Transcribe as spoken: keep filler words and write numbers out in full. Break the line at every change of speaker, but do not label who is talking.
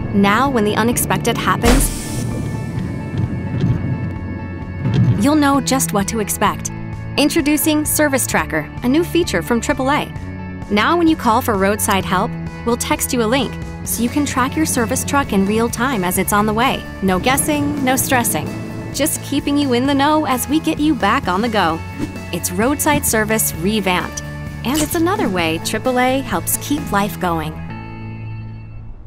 Now, when the unexpected happens, you'll know just what to expect. Introducing Service Tracker, a new feature from triple A. Now when you call for roadside help, we'll text you a link so you can track your service truck in real time as it's on the way. No guessing, no stressing. Just keeping you in the know as we get you back on the go. It's roadside service revamped. And it's another way triple A helps keep life going.